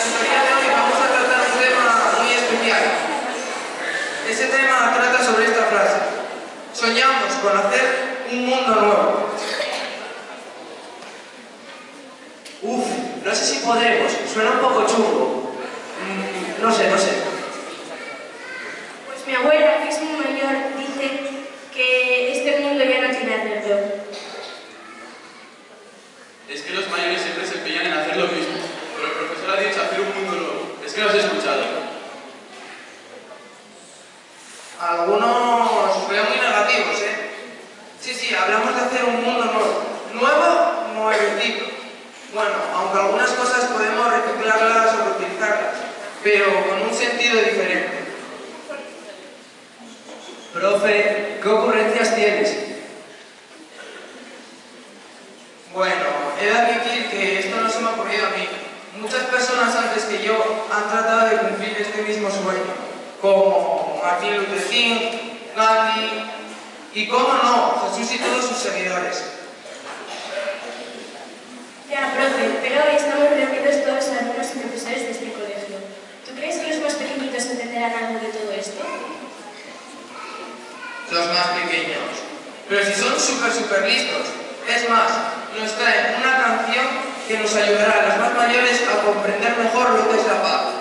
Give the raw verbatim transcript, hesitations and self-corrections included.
el día de hoy vamos a tratar un tema muy especial. Ese tema trata sobre esta frase: soñamos con hacer un mundo nuevo. Uf, no sé si podremos, suena un poco chungo. Mm, no sé, no sé. Pues mi abuela, que es muy mayor, dice que este mundo ya no tiene arreglo. Es que los mayores siempre se empeñan en hacer lo mismo, pero el profesor ha dicho hacer un mundo nuevo. Es que no os he escuchado. Algunos veo muy negativos, ¿eh? Sí, sí, hablamos de hacer un mundo nuevo. Nuevo, nuevecito. Bueno, aunque algunas cosas podemos reciclarlas o reutilizarlas, pero con un sentido diferente. Profe, ¿qué ocurrencias tienes? Bueno, he de admitir que esto no se me ha ocurrido a mí. Muchas personas antes que yo han tratado de cumplir este mismo sueño, como Martin Luther King, Gandhi y, cómo no, Jesús y todos sus seguidores. Ya, profe, pero hoy estamos reunidos todos los alumnos y profesores de este colegio. ¿Tú crees que los más pequeñitos entenderán algo de todo esto? Los más pequeños. Pero si son súper, súper listos. Es más, nos traen una canción que nos ayudará a los más mayores a comprender mejor lo que es la paz.